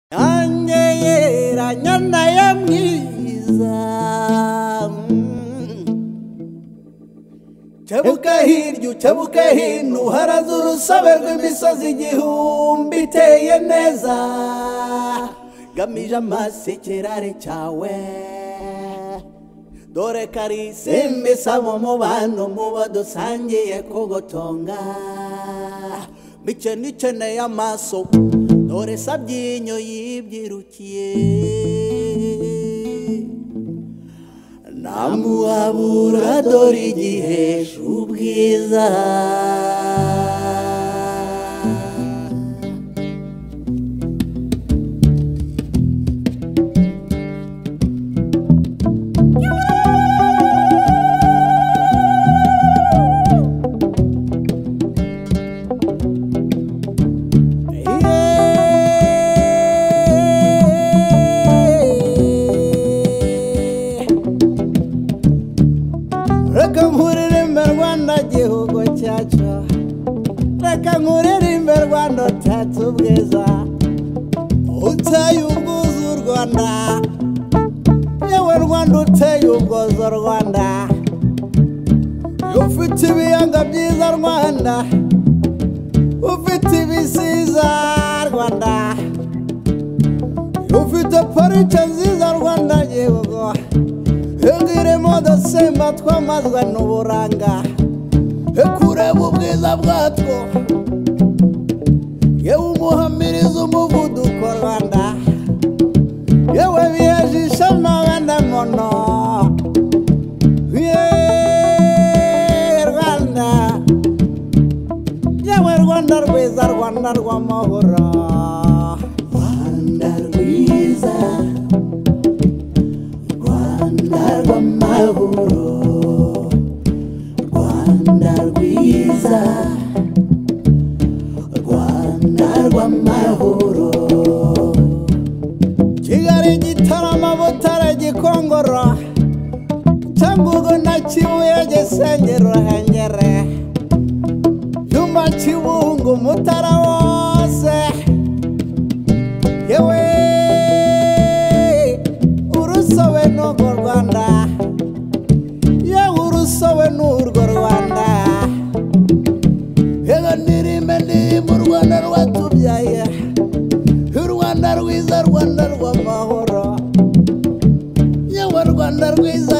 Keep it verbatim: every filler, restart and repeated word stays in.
Angera nyana ya mwiza Chabuka hirya chabuka hino haraza urusobe rw'imisozi igihumbi iteye neza gamije amasekerare cyawe dore karisimbi sabo mubano muba dusangiye kugotonga mice niceneye amaso dore sabyinyo yibyirukiye namuhabura dore igihesha ubwiza Reka nkuririmbe Rwanda gihugu cyacu Reka nkuririmbe Rwanda tatse ubwiza Uteye ubwuzu Rwanda Yewe Rwanda uteye ubwuzu Rwanda Ufite ibiyanga byiza Rwanda Ufite ibisiza Rwanda Ufite parike nziza Rwanda gihugu Engiremo dasemba twamazwa n'uburanga Ekureba ubwiza bwatwo Yewe umuhamiriza umuvuduko Rwanda Yewe biyajisha n'abana mono Yeee Rwanda Yewe Rwanda rwiza Rwanda rw'amahoro Rwanda rwiza Rwanda rw'amahoro Rwanda rwiza Rwanda rw'amahoro Kigali Gitarama Butare Gikongoro Cyangugu na Kibuye Gisengero Hengere Yuma Kibungo Mutara wose Yewe urusobe n'urwo Rwanda Yewe urusobe n'urwo Rwanda Yewe nirime ndirimba u Rwanda rwatubyaye U Rwanda rwiza Rwanda rw'amahoro Yewe Rwanda rwiza